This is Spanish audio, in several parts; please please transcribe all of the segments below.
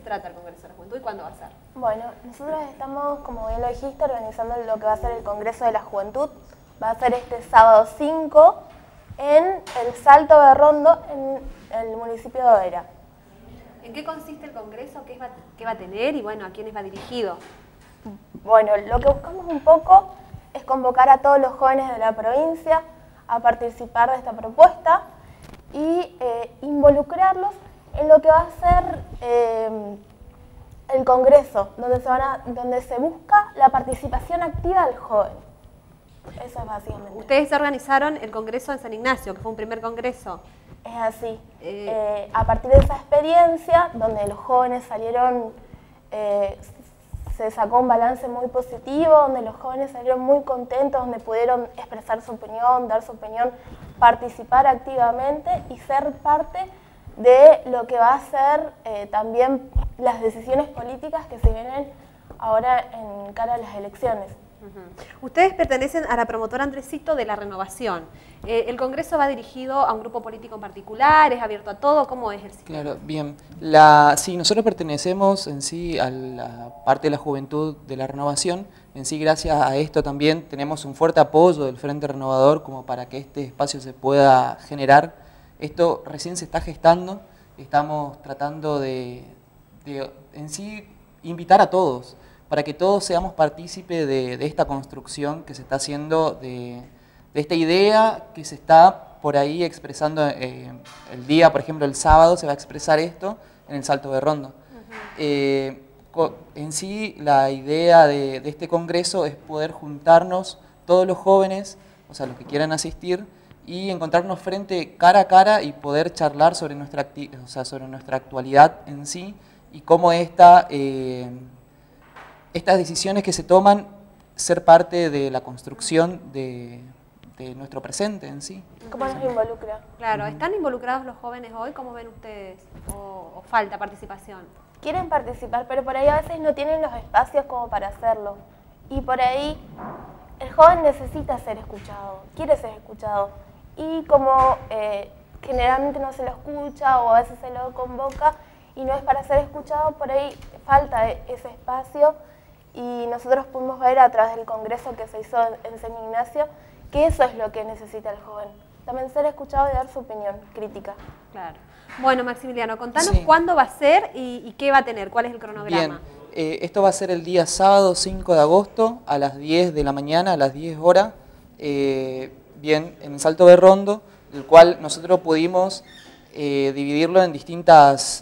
trata el Congreso de la Juventud y cuándo va a ser? Bueno, nosotros estamos, como bien lo dijiste, organizando lo que va a ser el Congreso de la Juventud. Va a ser este sábado 5 en el Salto de Rondo, en el municipio de Oberá. ¿En qué consiste el Congreso? ¿Qué va a tener? Y bueno, ¿a quiénes va dirigido? Bueno, lo que buscamos un poco es convocar a todos los jóvenes de la provincia a participar de esta propuesta y involucrarlos en lo que va a ser el Congreso, donde se busca la participación activa del joven. Eso es básicamente. Ustedes organizaron el Congreso en San Ignacio, que fue un primer congreso. Es así. A partir de esa experiencia, donde los jóvenes salieron, se sacó un balance muy positivo, donde los jóvenes salieron muy contentos, donde pudieron expresar su opinión, dar su opinión, participar activamente y ser parte de lo que va a ser también las decisiones políticas que se vienen ahora en cara a las elecciones. Ustedes pertenecen a la promotora Andresito de la Renovación. ¿El Congreso va dirigido a un grupo político en particular? ¿Es abierto a todo? ¿Cómo es el sistema? Claro, bien. Sí, nosotros pertenecemos en sí a la parte de la juventud de la renovación. En sí, gracias a esto también tenemos un fuerte apoyo del Frente Renovador como para que este espacio se pueda generar. Esto recién se está gestando. Estamos tratando de en sí invitar a todos, para que todos seamos partícipes de esta construcción que se está haciendo, de esta idea que se está por ahí expresando el día, por ejemplo, el sábado se va a expresar esto en el Salto de Rondo. En sí, la idea de este congreso es poder juntarnos todos los jóvenes, o sea, los que quieran asistir, y encontrarnos cara a cara y poder charlar sobre nuestra actualidad en sí y cómo estas decisiones que se toman ser parte de la construcción de nuestro presente en sí. ¿Cómo nos involucra? Claro, ¿están involucrados los jóvenes hoy? ¿Cómo ven ustedes? ¿O falta participación? Quieren participar, pero por ahí a veces no tienen los espacios como para hacerlo. Y por ahí el joven necesita ser escuchado, quiere ser escuchado. Y como generalmente no se lo escucha o a veces se lo convoca y no es para ser escuchado, por ahí falta ese espacio. Y nosotros pudimos ver a través del congreso que se hizo en San Ignacio que eso es lo que necesita el joven. También ser escuchado y dar su opinión crítica. Claro. Bueno, Maximiliano, contanos Sí. cuándo va a ser y qué va a tener, cuál es el cronograma. Bien, esto va a ser el día sábado 5 de agosto a las 10 de la mañana, a las 10 horas, bien, en el Salto de Rondo, el cual nosotros pudimos dividirlo en distintos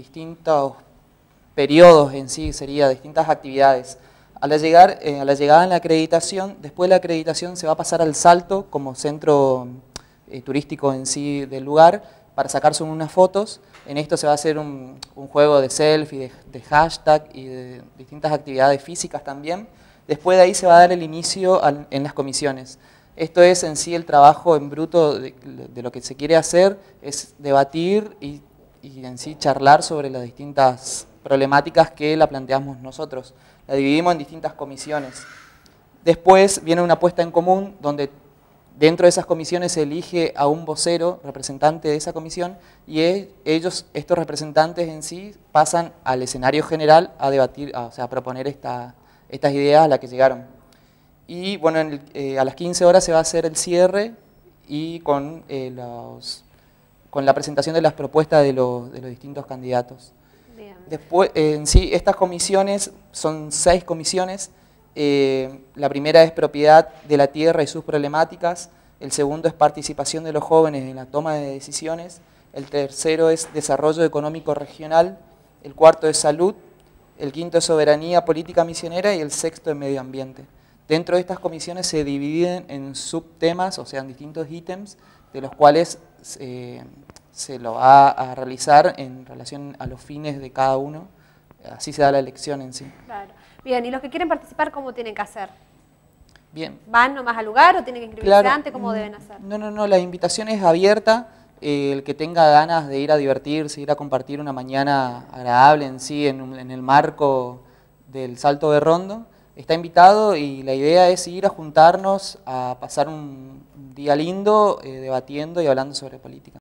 periodos en sí, sería distintas actividades. A la llegada en la acreditación, después de la acreditación se va a pasar al Salto como centro turístico en sí del lugar para sacarse unas fotos. En esto se va a hacer un juego de selfie, de hashtag y de distintas actividades físicas también. Después de ahí se va a dar el inicio en las comisiones. Esto es en sí el trabajo en bruto de lo que se quiere hacer, es debatir y en sí charlar sobre las distintas problemáticas que la planteamos nosotros. La dividimos en distintas comisiones. Después viene una puesta en común donde dentro de esas comisiones se elige a un vocero, representante de esa comisión, y estos representantes en sí pasan al escenario general a debatir, a proponer estas ideas a las que llegaron. Y bueno, a las 15 horas se va a hacer el cierre y con la presentación de las propuestas de los distintos candidatos. Bien. Después, en sí, estas comisiones son 6 comisiones. La primera es propiedad de la tierra y sus problemáticas. El segundo es participación de los jóvenes en la toma de decisiones. El tercero es desarrollo económico regional. El cuarto es salud. El quinto es soberanía política misionera y el sexto es medio ambiente. Dentro de estas comisiones se dividen en subtemas, o sea, en distintos ítems, de los cuales se lo va a realizar en relación a los fines de cada uno. Así se da la elección en sí. Claro. Bien, ¿y los que quieren participar cómo tienen que hacer? Bien. ¿Van nomás al lugar o tienen que inscribirse Claro, antes? ¿Cómo deben hacer? No, la invitación es abierta. El que tenga ganas de ir a divertirse, ir a compartir una mañana agradable en sí, en el marco del Salto de Rondo, está invitado y la idea es ir a juntarnos, a pasar un día lindo, debatiendo y hablando sobre política.